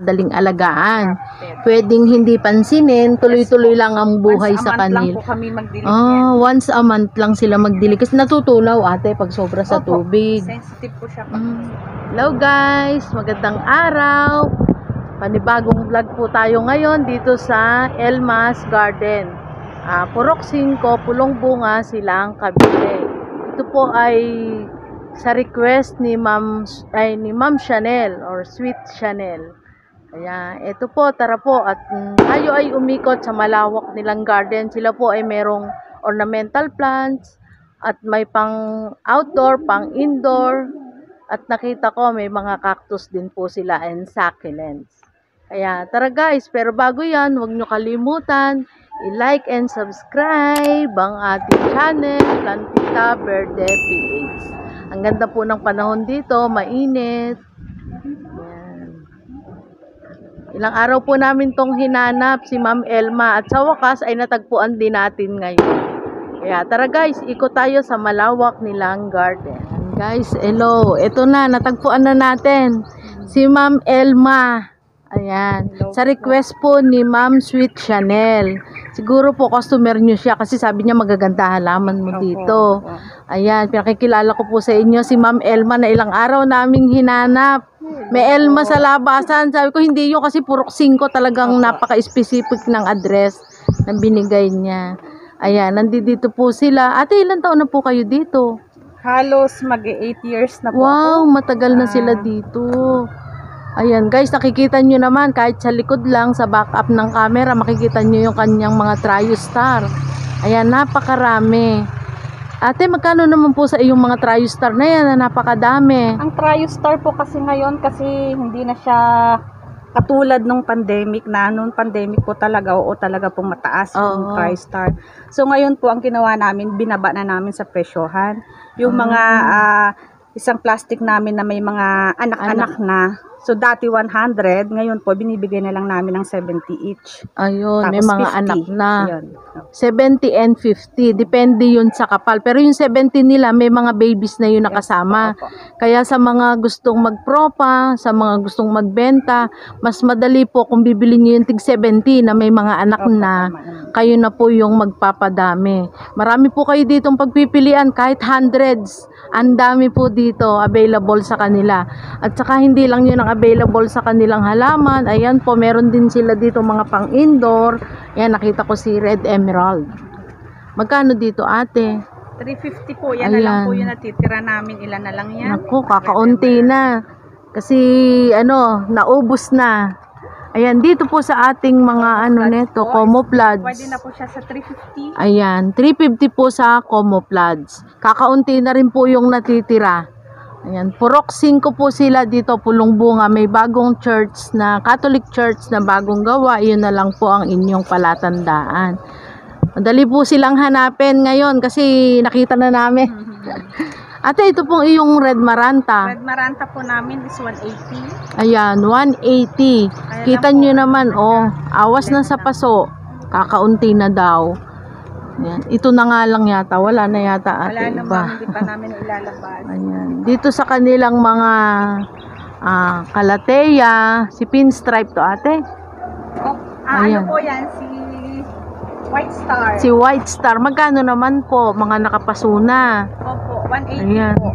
daling alagaan. Pwedeng hindi pansinin, tuloy-tuloy lang ang buhay sa kanila. Once a month lang po kami magdilig Once a month lang sila magdilig. Kasi natutunaw ate pag sobra sa tubig. Sensitive po siya. Hello guys, magandang araw. Panibagong vlog po tayo ngayon dito sa Elma's Garden. Purok 5, pulong bunga, Silang Cavite. Ito po ay sa request ni Ma'am Chanel or Sweet Chanel. Kaya ito po, tara po at tayo ay umikot sa malawak nilang garden. Sila po ay merong ornamental plants at may pang outdoor, pang indoor. At nakita ko may mga cactus din po sila and succulents. Kaya tara guys, pero bago yan, huwag nyo kalimutan i-like and subscribe ang ating channel, Plantita Verde PH. Ang ganda po ng panahon dito, mainit. Ayan. Ilang araw po namin tong hinanap si Ma'am Elma at sa wakas ay natagpuan din natin ngayon. Kaya tara guys, ikot tayo sa malawak nilang garden. Guys, hello. Ito na, natagpuan na natin si Ma'am Elma. Ayan. Sa request po ni Ma'am Sweet Chanel. Siguro po customer nyo siya kasi sabi niya magaganda halaman mo dito. Ayan, pinakikilala ko po sa inyo si Ma'am Elma na ilang araw naming hinanap. May Elma sa labasan. Sabi ko hindi yun kasi purok 5 talagang napaka-specific ng address na binigay niya. Ayan, nandito po sila. Ate, ilang taon na po kayo dito? Halos mag-8 years na po. Wow, matagal na sila dito. Ayan guys, nakikita nyo naman kahit sa likod lang sa backup ng camera, makikita nyo yung kanyang mga Triostar. Ayan, napakarami. Ate, magkano naman po sa iyong mga Triostar na yan na napakadami? Ang Triostar po kasi ngayon kasi hindi na siya katulad nung pandemic na. Nung pandemic po talaga, oo talaga pong mataas yung Triostar. So ngayon po ang ginawa namin, binaba na namin sa presyohan. Yung mga isang plastic namin na may mga anak-anak na. So dati 100, ngayon po binibigay na lang namin ng 70 each. Ayun, tapos may mga 50. anak na. Ayun. 70 and 50, depende yun sa kapal. Pero yung 70 nila, may mga babies na yun nakasama. Kaya sa mga gustong magpropa, sa mga gustong magbenta, mas madali po kung bibili nyo yung tig 70 na may mga anak na, kayo na po yung magpapadami. Marami po kayo ditong pagpipilian, kahit hundreds. Ang dami po dito available sa kanila. At saka hindi lang yun ang available sa kanilang halaman. Ayan po, meron din sila dito mga pang indoor. Ayan, nakita ko si Red Emerald. Magkano dito ate? 350 po. Yan na lang po yung natitira namin. Ilan na lang yan? Naku, kakaunti na. Kasi naubos na. Ayan, dito po sa ating mga neto, Comoplads. Pwede na po siya sa 350. Ayan, 350 po sa Comoplads. Kakaunti na rin po yung natitira. Ayan, purok 5 po sila dito, pulong bunga. May bagong church na, Catholic Church na bagong gawa. Iyon na lang po ang inyong palatandaan. Madali po silang hanapin ngayon kasi nakita na namin. Ate, ito pong iyong Red Maranta. Red Maranta po namin is 180. Ayan, 180. Kita nyo naman, awas na sa paso. Kakaunti na daw. Ayan. Ito na nga lang yata. Wala na yata ate. Wala naman, hindi pa namin ilalabas. Ayan. Dito sa kanilang mga Calathea, si Pinstripe to ate. Ano po yan? Si White Star. Si White Star. Magkano naman po? Mga nakapasuna. Opo, 180 ayan, po.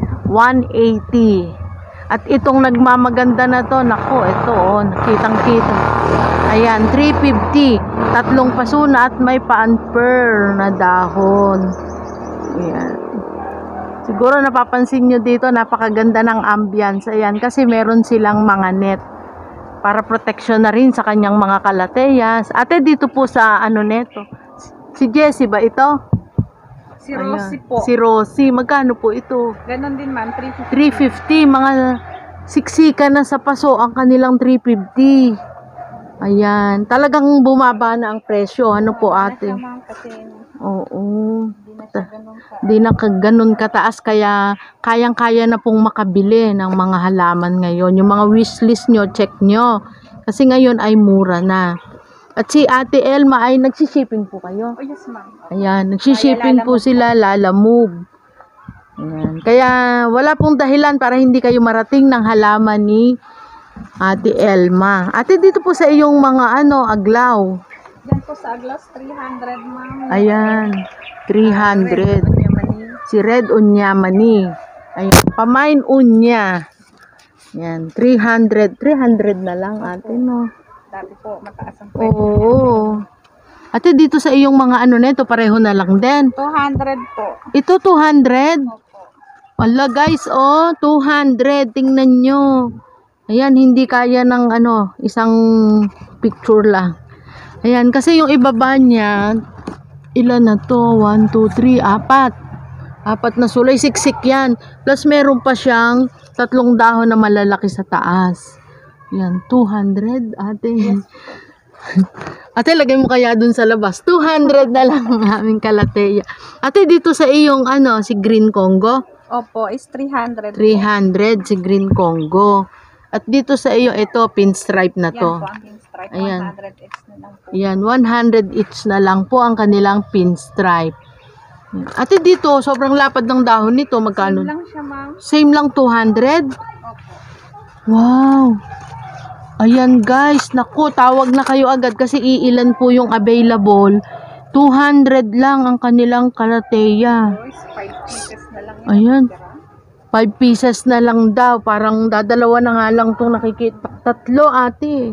180. At itong nagmamaganda na to, nako, ito nakitang-kita. Ayan, 350. Tatlong pasuna at may pa-unper na dahon. Ayan. Siguro napapansin nyo dito, napakaganda ng ambience. Ayan, kasi meron silang mga net para protection na rin sa kanyang mga Calatheas. Ate, dito po sa neto. Si Jessie ba ito? Si Rosie po. Si Rosie, magkano po ito? Ganon din ma'am, 350. 350, mga siksika na sa paso ang kanilang 350. Ayan, talagang bumaba na ang presyo. Ano po ate? Oo. Di na ganun kataas kaya kayang-kaya na pong makabili ng mga halaman ngayon. Yung mga wishlist nyo, check nyo. Kasi ngayon ay mura na. At si Ate Elma ay nagsishipping po kayo. Oh yes ma'am. Ayan, nagsishipping po sila, Lalamove. Ayan. Kaya wala pong dahilan para hindi kayo marating ng halaman ni Ate Elma. Ate, dito po sa iyong mga aglaw. Yan po sa aglas, 300 ma'am. Ayan, 300. Si Red Unyamani. Ayan, Pamain Unya. Yan, 300. 300 na lang, ate, no? Dati po, mataas ang presyo. Oo. Ate, dito sa iyong mga nito, pareho na lang din. 200 po. Ito, 200. Opo. Wala, guys, 200. Tingnan nyo. Ayan, hindi kaya ng isang picture lang. Ayan, kasi yung ibaba niya, ilan na to? 1, 2, 3, 4. 4 na sulay, siksik yan. Plus meron pa siyang 3 dahon na malalaki sa taas. Yan, 200, ate. Yes. Ate, lagay mo kaya dun sa labas. 200 na lang ang aming kalateya. Ate, dito sa iyong si Green Congo? Opo, is 300. 300 si Green Congo. At dito sa iyo, ito, pinstripe na to. Yan po ang pinstripe. Ayan. 100 each na lang po. Ayan, 100 each na lang po ang kanilang pinstripe. Ate, dito, sobrang lapad ng dahon nito. Magkano? Same lang siya, ma'am. Same lang, 200? Opo. Wow! Ayan, guys. Naku, tawag na kayo agad kasi iilan po yung available. 200 lang ang kanilang kalateya. 5 pieces na lang yan. Ayan. 5 pieces na lang daw. Parang dadalawa na nga lang itong nakikita. 3, ate.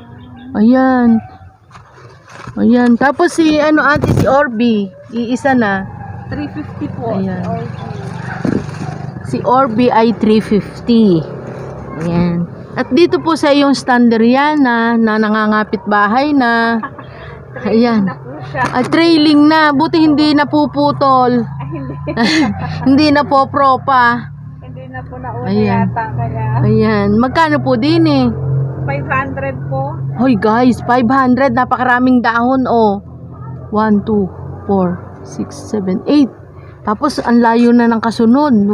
Ayan. Ayan. Tapos si, ate, si Orby. Iisa na. 350 po. Ayan. Okay. Si Orby ay 350. Ayan. At dito po sa iyong Standeriana na nangangapit bahay na. Ayan. Na po siya. Trailing na. Buti hindi napuputol. Ay, hindi. Hindi na po propa. Hindi na po nauna Ayan. yata. Kaya Ayan. Magkano po din 500 po. Hoy guys, 500. Napakaraming dahon, 1, 2, 4, 6, 7, 8. Tapos, ang layo na ng kasunod. 8.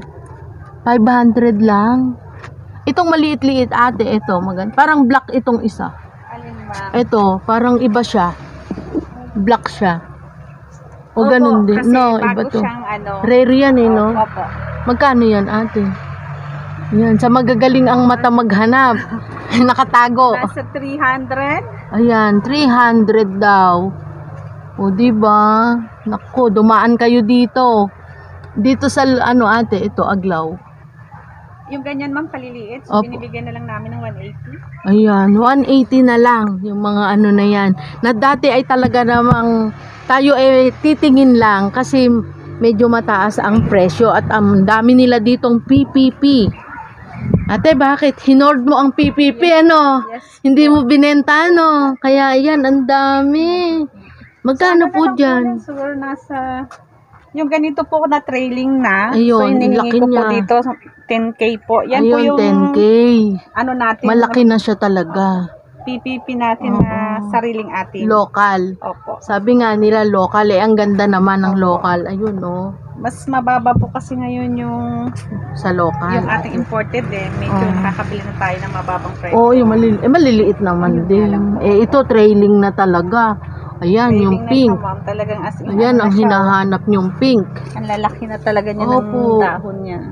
500 lang. Itong maliit-liit, ate, ito. Parang black itong isa. Alin, ma'am? Ito, parang iba siya. Black siya. O Opo, ganun din. kasi No, bago iba to. siyang Rare yan no? Opo. Magkano yan, ate? Yan, sa magagaling ang mata maghanap. Nakatago. Nasa 300. Ayan, 300 daw. O, diba? Naku, dumaan kayo dito. Dito sa, ate, ito, aglaw. Yung ganyan, ma'am, paliliit. So, Opo. binibigyan na lang namin ng 180. Ayan, 180 na lang. Yung mga na yan. Na dati ay talaga namang tayo titingin lang kasi medyo mataas ang presyo at ang dami nila ditong PPP. Ate, bakit? Hinord mo ang PPP, Yes. Hindi mo binenta, Kaya, ayan, ang dami. Magkano po dyan? Siguro nasa... Yung ganito po na trailing na. Ayun, so, hinihingi laki ko po niya. dito 10K po. Yan Ayun, po yung 10K. natin. Malaki na siya talaga. PPP natin na sariling atin. Local. Opo. Sabi nga nila local, ang ganda naman ng local. Ayun, Mas mababa po kasi ngayon yung sa yung local. ating imported Medyo nakakabili na tayo ng mababang presyo. Oo, yung maliliit naman Ayun din. nga lang po. Ito trailing na talaga. Ayan, Trailing yung na pink. siya, ma'am. Talagang as in, Ayan, na ang siya. hinahanap niyong pink. Ang lalaki na talaga niya Opo. ng dahon niya.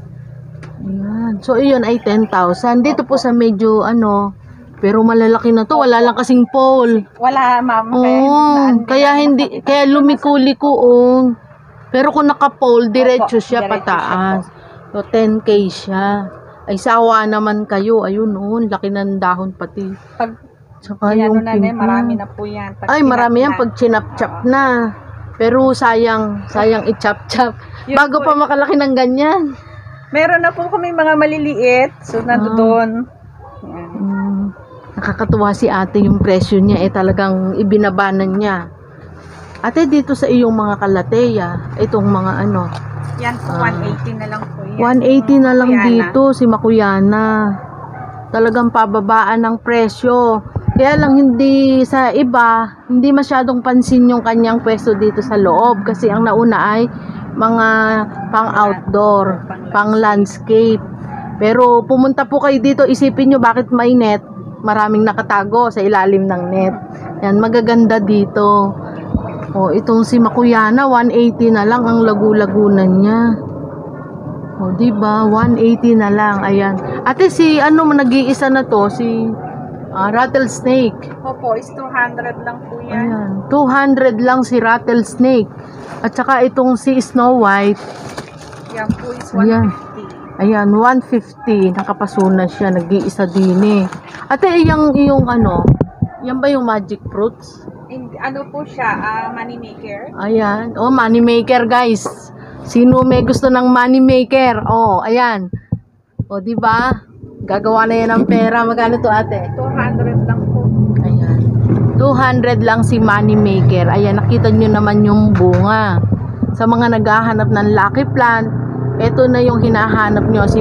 Ayan. So, iyon ay 10,000. Dito po sa medyo, pero malalaki na to. Wala lang kasing pole. Wala, ma'am. Kaya hindi, kaya lumiko-liko, Pero kung naka-pole, diretso siya diretso pataas. So, 10K siya. Ay, sawa naman kayo. Ayun, laki ng dahon pati. Pag Saka ano yung na, pink marami na po yan. Pag Ay, marami yan kinat pag chinap-chap na. Pero sayang i-chap-chap. Yun Bago po pa makalaki ng ganyan. Meron na po kami mga maliliit. So, nandoon. Yan. Nakakatuwa si ate yung presyo niya. Talagang ibinabanan niya. Ate, dito sa iyong mga kalateya, itong mga Yan po, 180 na lang po yan. 180 na lang Makuyana. dito si Makuyana. Talagang pababaan ng presyo. Kaya lang hindi sa iba, hindi masyadong pansin yung kanyang pwesto dito sa loob. Kasi ang nauna ay mga pang-outdoor, pang-landscape. Pero pumunta po kayo dito, isipin nyo bakit may net. Maraming nakatago sa ilalim ng net. Yan, magaganda dito. Itong si Makuyana, 180 na lang ang lagu-lagunan niya. Diba? 180 na lang. Ayan. Ate, si ano mo nag-iisa na to? Si rattlesnake. Opo, is 200 lang po yan. Ayan, 200 lang si rattlesnake. At saka itong si Snow White. Yan po is Ayan. 150. Ayan, 150. Nakapasuna siya. Nag-iisa din eh. Ate, yung ano, yan ba yung magic fruits? Ano po siya, money maker? Ayan. Oh, money maker guys. Sino may gusto ng money maker? Oh, ayan. Oh, di ba? Gagawa na yan ng pera. Magkano to, ate? 200 lang po. Ayan. 200 lang si money maker. Ayan, nakita nyo naman yung bunga. Sa mga naghahanap ng lucky plant, ito na yung hinahanap nyo. Si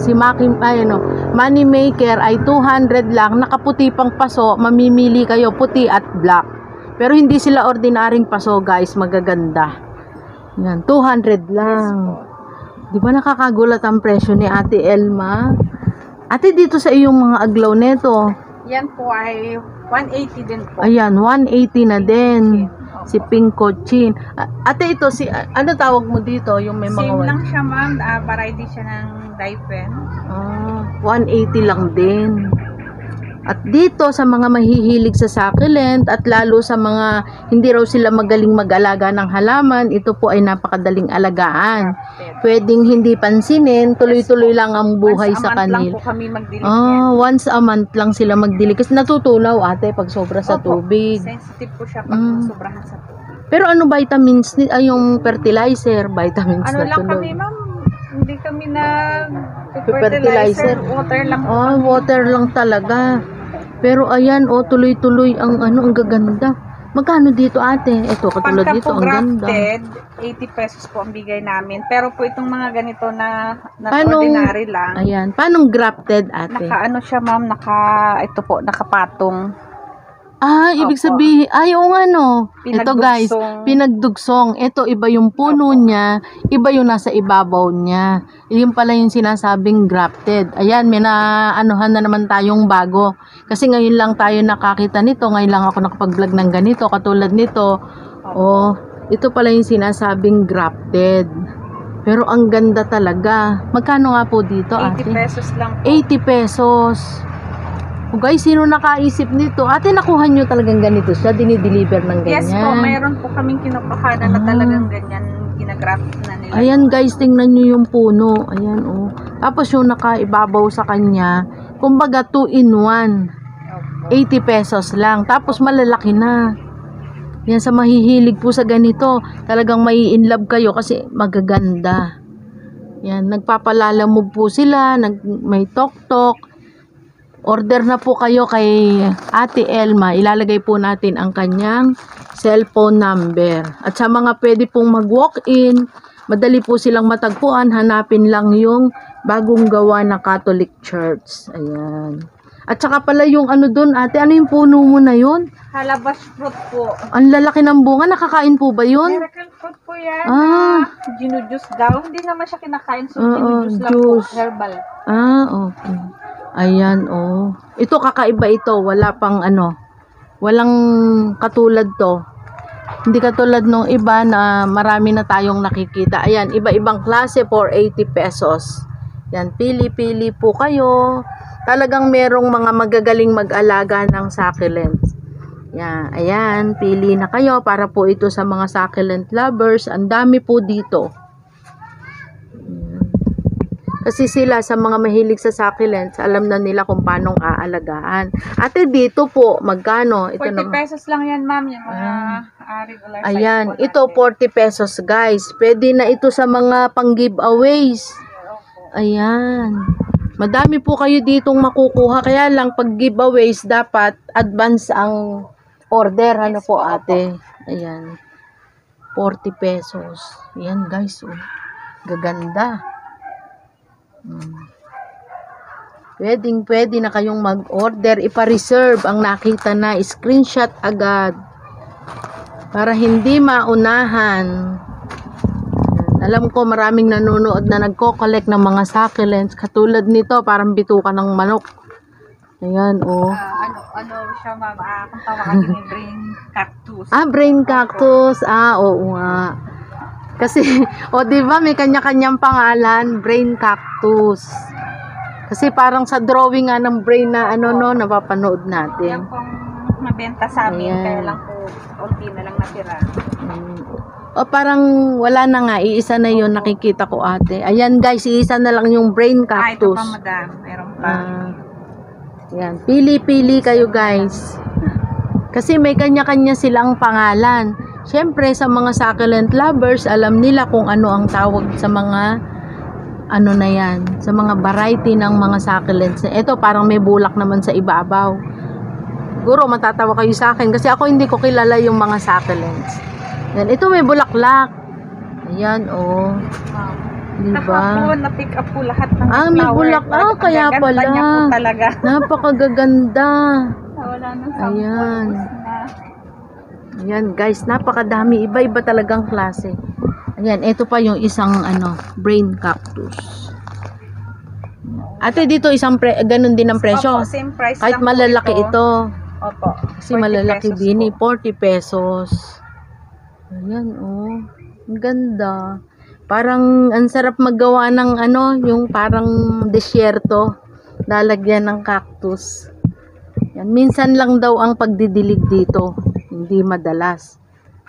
money maker ay 200 lang. Nakaputi pang paso. Mamimili kayo puti at black. Pero hindi sila ordinaryong paso guys. Magaganda. Yan, 200 lang. Di ba nakakagulat ang presyo ni Ate Elma? Ate, dito sa iyong mga aglaw neto. Yan po ay 180 din po. Ayan, 180 na din. Si pink cochin. Ate, ito, ano tawag mo dito? Yung may mga Same lang siya ma'am, variety siya ng Daipen. 180 lang din. At dito sa mga mahihilig sa succulent at lalo sa mga hindi raw sila magaling mag-alaga ng halaman, ito po ay napakadaling alagaan. Pwedeng hindi pansinin, tuloy-tuloy lang ang buhay sa kanila. Once a month lang po kami magdilig once a month lang sila magdilig. Kasi natutunaw ate pag sobra sa tubig. Sensitive po siya pag sobrahan sa tubig. Pero ano vitamins, yung fertilizer, vitamins Ano na lang tuloy. kami ma'am, hindi kami na fertilizer, water lang po. Water lang talaga. Pero ayan, tuloy-tuloy ang ang gaganda. Magkano dito ate? Ito, katulad Pagka dito, po ang ganda. grafted, 80 pesos po ang bigay namin. Pero po itong mga ganito na ordinary lang. Ayan, paano grafted ate? Naka siya ma'am, ito po, nakapatong. Ibig sabihin, yung ano, ito guys, pinagdugsong. Ito, iba yung puno niya, iba yung nasa ibabaw niya. Yung pala yung sinasabing grafted. Ayan, may naanuhan na naman tayong bago. Kasi ngayon lang tayo nakakita nito, ngayon lang ako nakapag-vlog ng ganito, katulad nito. Ito pala yung sinasabing grafted. Pero ang ganda talaga. Magkano nga po dito, 80 ate? pesos lang po. 80 pesos. Guys, sino nakaisip nito? Ate, nakuha nyo talagang ganito siya? Dinideliver ng ganyan? Yes po, mayroon po kaming kinukuhanan na talagang ganyan, ginagraft na nila. Ayan guys, tingnan nyo yung puno. Ayan Tapos yung nakaibabaw sa kanya, kumbaga 2 in 1. 80 pesos lang. Tapos malalaki na. Yan, sa mahihilig po sa ganito, talagang mai in love kayo kasi magaganda. Yan, nagpapalalamog po sila, may tok-tok. Order na po kayo kay Ate Elma. Ilalagay po natin ang kanyang cellphone number. At sa mga pwede pong mag-walk-in, madali po silang matagpuan. Hanapin lang yung bagong gawa na Catholic Church. Ayan. At saka pala yung ano dun, ate, ano yung puno mo na yun? Halabas fruit po. Ang lalaki ng bunga. Nakakain po ba yun? Miracle fruit po yan. Ginujuice daw. Hindi naman siya kinakain. So, ginujuice lang po. Herbal. Okay. Ayan, Ito, kakaiba ito. Wala pang walang katulad to. Hindi katulad nung iba na marami na tayong nakikita. Ayan, iba-ibang klase for 80 pesos. Yan, pili-pili po kayo. Talagang merong mga magagaling mag-alaga ng succulents. Yan, ayan, pili na kayo para po ito sa mga succulent lovers. Ang dami po dito. Kasi sila sa mga mahilig sa succulents, alam na nila kung paano aalagaan. Ate, dito po, magkano? Ito 40 pesos lang yan, ma'am. Yung mga regular size. Ayan, ito 40 pesos, guys. Pwede na ito sa mga pang-giveaways. Ayan. Madami po kayo ditong makukuha. Kaya lang, pag giveaways, dapat advance ang order. Ano po, ate? Ayan. 40 pesos. Ayan, guys. Gaganda. Pwede na kayong mag-order, ipa-reserve ang nakita na, screenshot agad para hindi maunahan. Alam ko maraming nanonood na nagko-collect ng mga succulents katulad nito, parang bituka ng manok. Ayan, ano siya, ma'am? Kung tawagin ni brain cactus. Brain cactus. Oo nga. Kasi, di ba may kanya-kanyang pangalan, brain cactus. Kasi parang sa drawing nga ng brain na ano no, napapanood Yan natin. pong mabenta sa amin, Ayan. kaya lang po, unti na lang natira. O parang wala na nga, iisa na yun, nakikita ko ate. Ayan guys, iisa na lang yung brain Ah, ito cactus. pa madam, meron pa. Yan, pili-pili kayo guys. Kasi may kanya-kanya silang pangalan. Siyempre sa mga succulent lovers, alam nila kung ano ang tawag sa mga ano na yan, sa mga variety ng mga succulents. Ito parang may bulak naman sa ibabaw. Siguro matatawa kayo sa akin kasi ako hindi ko kilala yung mga succulents. Yan, ito may bulaklak. Ayan, oh. Diba? Kahapon, na-pick up po lahat ng May flower. bulak. Kaya Ang gaganda pala. niya po talaga. Napakagaganda. Wala nang Ayan. samples na. Ayan, guys, napakadami. Iba-iba talagang klase. Ayan, ito pa yung isang brain cactus. Ate, dito ganun din ang presyo. Opo, same price Kahit lang malalaki po ito. Opo. Kasi 40 malalaki pesos din, po. 40 pesos. Ayan, oh. Ang ganda. Parang, ang sarap maggawa ng yung parang desyerto. Lalagyan ng cactus. Yan. Minsan lang daw ang pagdidilig dito. Hindi madalas.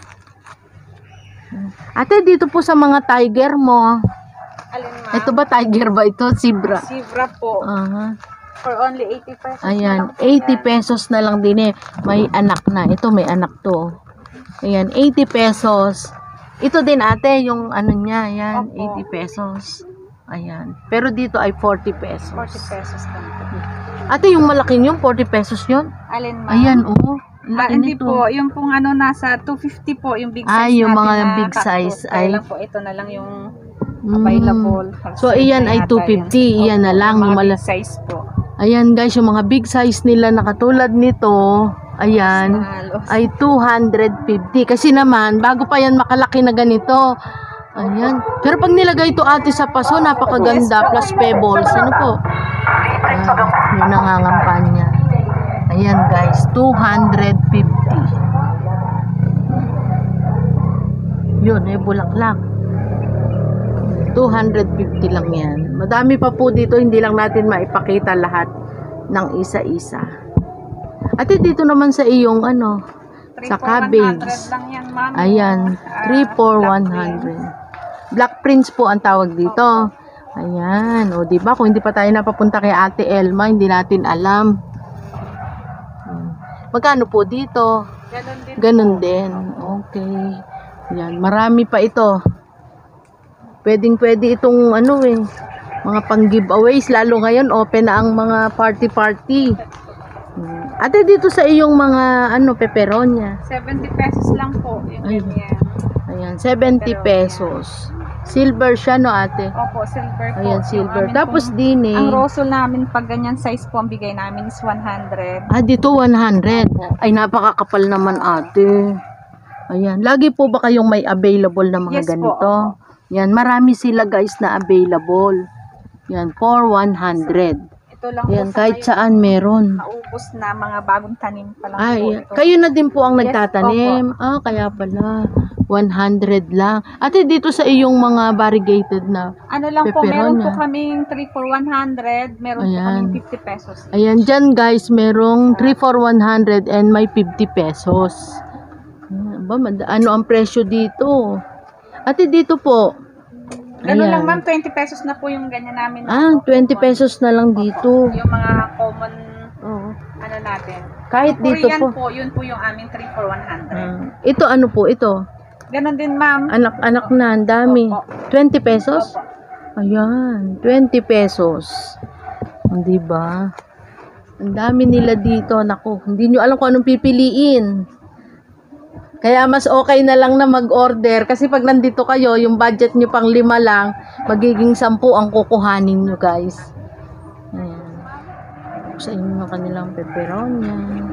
Ate, dito po sa mga tiger mo. Alin ma'am? Ito ba tiger ba ito? Zebra. Zebra po. Aha. For only 80 pesos. Ayan, na lang po 80 yan. pesos na lang din eh. May anak na. Ito may anak to. Ayan, 80 pesos. Ito din ate, yung ano niya. Ayan, Opo. 80 pesos. Ayan. Pero dito ay 40 pesos. 40 pesos lang po. Ate, yung malaking yung 40 pesos yun. Alin ma'am? Ayan, oh. Ang laki Hindi nito. po, yung pong nasa 250 po, yung big size Yung natin mga na big cactus. size Kaya ay lang po, ito na lang yung Mm. available. So, iyan ay 250. Iyan na lang. Yung Yung mga big size po. Ayan guys, yung mga big size nila na katulad nito, ayan, Halos. ay 250. Kasi naman, bago pa yan makalaki na ganito. Ayan. Pero pag nilagay ito ate sa paso, napakaganda. Plus pebbles. Ano po? Ayan, yung nangangampanya. Ayan guys, 250. Yun, bulaklak. 250 lang yan. Madami pa po dito, hindi lang natin maipakita lahat ng isa-isa. Ate, dito naman sa iyong sa 3 for cabbage. 100 lang yan, ma'am. Ayan, 3 for 100. Black Prince po ang tawag dito. Ayan, o diba, kung hindi pa tayo napapunta kay Ate Elma, hindi natin alam. Magkano po dito? Ganun din. Okay. Ayan, marami pa ito. Pwedeng-pwede itong mga pang-giveaways, lalo ngayon open na ang mga party-party. Ate, dito sa iyong mga peperonya. 70 pesos lang po. Yung Ayun. ganyan. Ayan, 70 pesos. Silver siya, no ate? Opo, silver po. Ayan, Yung silver. amin Tapos pong- din Ang rosol namin, pag ganyan size po, ang bigay namin is 100. dito 100. Ay, napakakapal naman ate. Ayan, lagi po ba kayong may available na mga Yes po, ganito? opo. Yan, marami sila guys na available. Yan, for 100. Ito lang Yan, po kahit ngayon, saan meron. naubos na mga bagong tanim pa lang Ay, po. Ito. kayo na din po ang Yes, nagtatanim. Kaya pala. 100 lang. Ate, dito sa iyong mga variegated na. Ano lang po, meron Peperonya. po kaming 3 for 100, meron po Ayan. kaming 50 pesos. Ayan, dyan guys, merong 3 for 100 and may 50 pesos. Ayan, ano ang presyo dito? Ate, dito po. Ganun Ayan. lang ma'am, 20 pesos na po yung ganyan namin. 20 pesos na lang dito. Yung mga common, Oo. natin. Kahit Yung dito Korean po. po, yun po yung aming 3 for 100. Ito ano po ito? Ganon din ma'am. Anak-anak na, ang dami. Opo. 20 pesos? Opo. Ayan, 20 pesos. Hindi ba? Ang dami nila dito. Naku, hindi nyo alam kung anong pipiliin. Kaya mas okay na lang na mag-order. Kasi pag nandito kayo, yung budget nyo pang 5 lang, magiging 10 ang kukuhanin nyo guys. Ayan. Sa inyo ng kanilang pepperonya.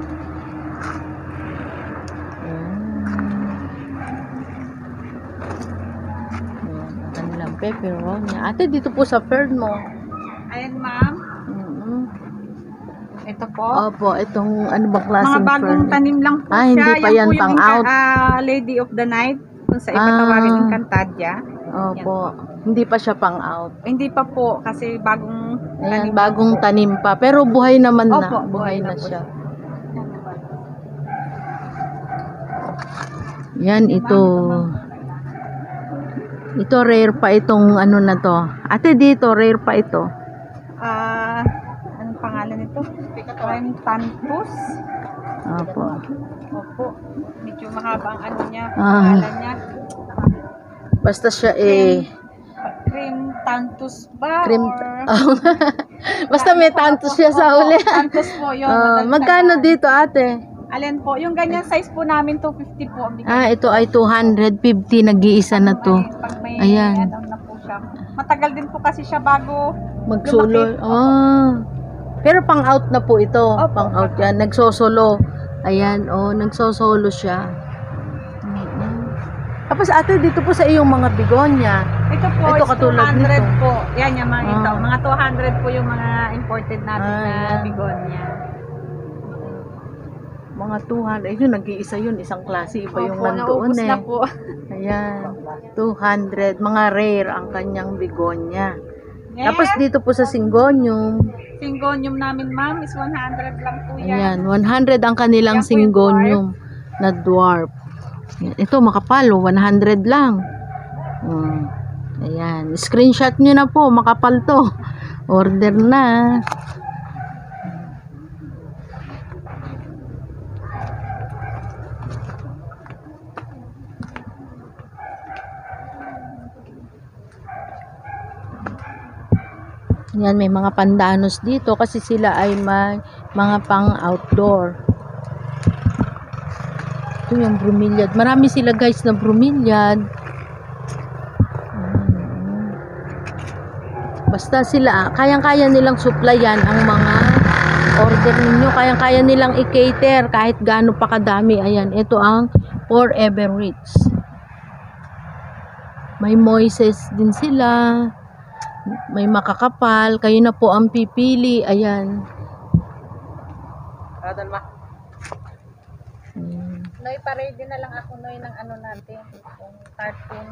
Ayan. Ayan, ang kanilang pepperonya. Ate, dito po sa Fern mo. Ayan ma'am. Ito po. Opo, itong ano bang Mga klaseng bagong Fern? tanim lang po Hindi siya. pa yan po yung pang out. Lady of the Night. Kung sa iba Ah. tawagin, Encantadia. Opo, hindi pa siya pang out. Hindi pa po kasi bagong Ayan, bagong tanim pa. Pero buhay naman na. Opo, Buhay na po siya. Yan, ito. Ito, rare pa itong ano na to. Ate, dito, rare pa ito. Anong pangalan nito? Tantus. Opo. Opo. Medyo mahaba ang ano niya, Ah. pangalan niya. Basta siya Cream Tantus ba? cream. Or... Basta may tantos siya sa uli. Tantus po yun. Magkano dito, ate? Alin po? Yung ganyan size po namin, 250 po. Ito ay 250. Nag-iisa na to. Pag may Ayan. ano na po siya. Matagal din po kasi siya bago Magsulo. lumaki. Pero pang out na po ito. Opo. Pang out yan. Nagsosolo. Ayan, nagsosolo siya. Tapos ate, dito po sa iyong mga bigonya. Ito po Ito is katulad 200 nito. po. Yan yung mga ito. Ah. Mga 200 po yung mga imported natin na Yan. bigonya. Mga 200. Ayun, nag-iisa yun. Isang klase. Iba yung Opo, nandoon naubos na po. Ayan. 200. Mga rare ang kanyang bigonya. Yes. Tapos dito po sa Syngonium. Syngonium namin, ma'am, is 100 lang po yan. Ayan. 100 ang kanilang Yan po yung Syngonium na dwarf. Ayan. Ito makapal. 100 lang. Ayan. Screenshot nyo na po. Makapal to. Order na. Yan, may mga pandanos dito kasi sila ay may mga pang outdoor. Ito yung bromeliad. Marami sila guys na bromeliad. Basta sila, kayang-kaya nilang supplyan ang mga order ninyo. Kayang-kaya nilang i-cater kahit gaano pa kadami. Ayan, ito ang Forever Rich. May moises din sila. May makakapal. Kayo na po ang pipili. Ayan. Noy, pa-ready na lang ako, Noy, ng ano natin. Yung cartoon.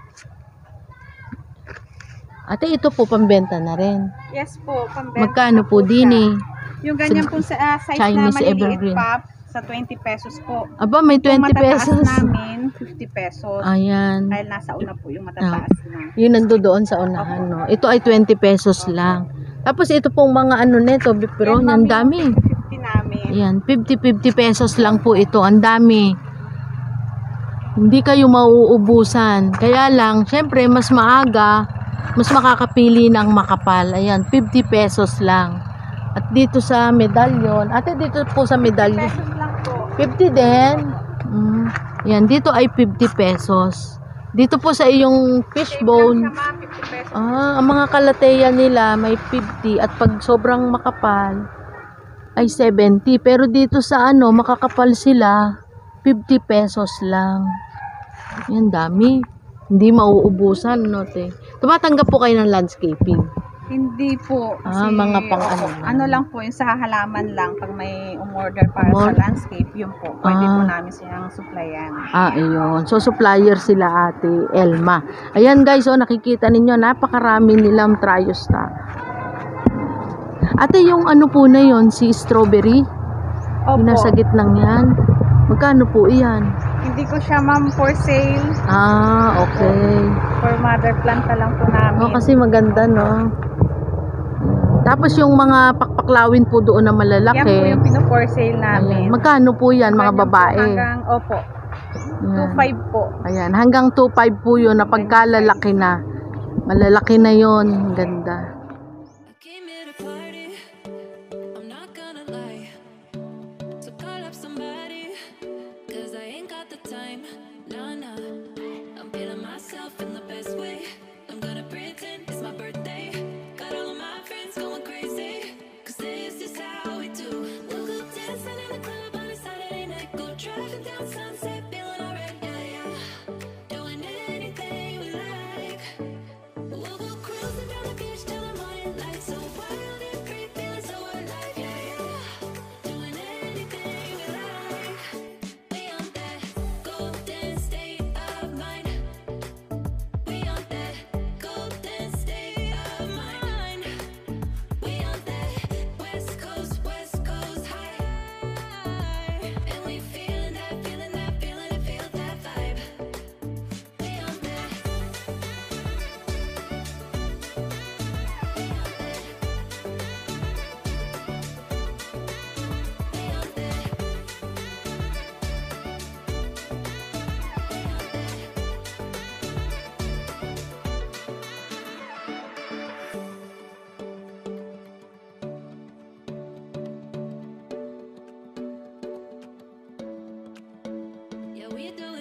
Ate, ito po pambenta na rin. Yes po, pambenta. Magkano po siya. din eh? Yung ganyan po sa size Chinese na maliliit evergreen. pop, sa 20 pesos po. Aba, may 20 Yung matataas pesos. namin, 50 pesos. Ayan. Dahil nasa una po yung matataas na. Yun nandoon sa unahan, no? Ito ay 20 pesos lang. Tapos ito pong mga ano neto, pero Yan, ang mami, dami. 50 namin. Ayan, 50 pesos lang po ito. Ang dami. Hindi kayo mauubusan. Kaya lang, syempre, mas maaga, mas makakapili ng makapal. Ayan, 50 pesos lang. At dito sa medalyon, ate dito po sa medalyon, Pesos lang po. 50 din. Ayan, dito ay 50 pesos. Dito po sa iyong fishbone, Siya, ma'am, 50 pesos. ang mga kalateya nila may 50 at pag sobrang makapal ay 70. Pero dito sa ano, makakapal sila, 50 pesos lang. Yan, dami. Hindi mauubusan, no, te. Tumatanggap po kayo ng landscaping. Hindi po. Kasi, Mga pang ano. ano lang po, yung sa halaman lang. Pag may umorder para sa landscape, yun po. Pwede po namin silang supplyan. Ayun. So, supplier sila ate Elma. Ayan guys, nakikita ninyo, napakarami nilang Triostar. Ate, yung ano po na yon si strawberry? Opo. Yung nasa gitnang yan. Magkano po iyan? Hindi ko siya, ma'am, for sale. Okay. For mother plant lang po namin. Kasi maganda, no? Tapos yung mga pakpaklawin po doon na malalaki. Yan po yung pino-for sale namin. Ayan. Magkano po yan, mga Ganyan po babae? Hanggang, opo. Ayan. 2.5 po. Ayan, hanggang 2.5 po yun na pagkalalaki na. Malalaki na yun. Ganda. I came here to party, I'm not gonna lie. So call up somebody, cause I ain't got the time. Nah, nah, I'm feeling myself in the best way. I'm gonna pretend it's my birthday. Got all of my friends going crazy, cause this is how we do. We'll go dancing in the club on a Saturday night. Go driving down Sunset, feeling alright, yeah, yeah. Doing anything we like. We'll go cruising down the beach till the Yeah, we do